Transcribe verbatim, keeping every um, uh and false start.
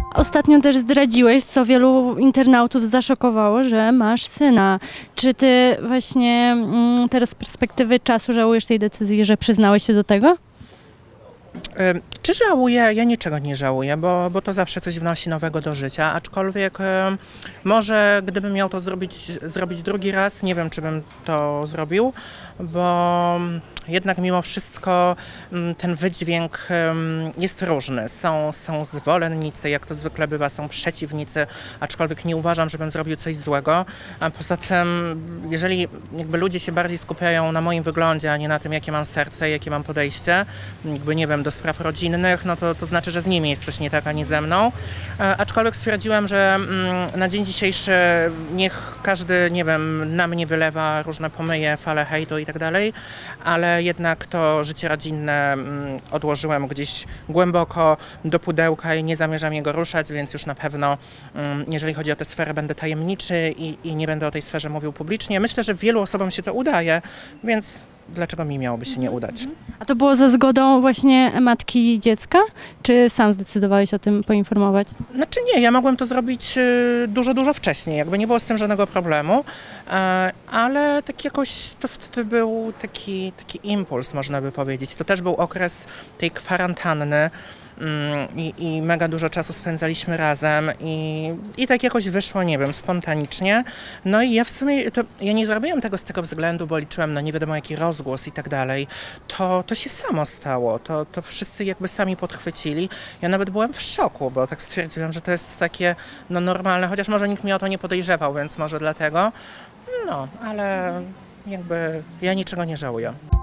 Ostatnio też zdradziłeś, co wielu internautów zaszokowało, że masz syna. Czy ty właśnie mm, teraz z perspektywy czasu żałujesz tej decyzji, że przyznałeś się do tego? Czy żałuję? Ja niczego nie żałuję, bo, bo to zawsze coś wnosi nowego do życia, aczkolwiek e, może gdybym miał to zrobić, zrobić drugi raz, nie wiem, czy bym to zrobił, bo jednak mimo wszystko ten wydźwięk jest różny. Są, są zwolennicy, jak to zwykle bywa, są przeciwnicy, aczkolwiek nie uważam, żebym zrobił coś złego. A poza tym, jeżeli jakby ludzie się bardziej skupiają na moim wyglądzie, a nie na tym, jakie mam serce, jakie mam podejście, jakby nie wiem, do spraw rodzinnych, no to, to znaczy, że z nimi jest coś nie tak, a nie ze mną. Aczkolwiek stwierdziłem, że na dzień dzisiejszy niech każdy, nie wiem, na mnie wylewa różne pomyje, fale hejtu i tak dalej, ale jednak to życie rodzinne odłożyłem gdzieś głęboko do pudełka i nie zamierzam jego ruszać, więc już na pewno, jeżeli chodzi o tę sferę, będę tajemniczy i, i nie będę o tej sferze mówił publicznie. Myślę, że wielu osobom się to udaje, więc dlaczego mi miałoby się nie udać? A to było za zgodą właśnie matki dziecka? Czy sam zdecydowałeś o tym poinformować? Znaczy nie, ja mogłem to zrobić dużo, dużo wcześniej, jakby nie było z tym żadnego problemu, ale tak jakoś to wtedy był taki, taki impuls, można by powiedzieć. To też był okres tej kwarantanny, I, i mega dużo czasu spędzaliśmy razem i, i tak jakoś wyszło, nie wiem, spontanicznie. No i ja w sumie, to, ja nie zrobiłem tego z tego względu, bo liczyłem na nie wiadomo jaki rozgłos i tak dalej. To, to się samo stało, to, to wszyscy jakby sami podchwycili. Ja nawet byłem w szoku, bo tak stwierdziłem, że to jest takie no normalne, chociaż może nikt mnie o to nie podejrzewał, więc może dlatego. No, ale jakby ja niczego nie żałuję.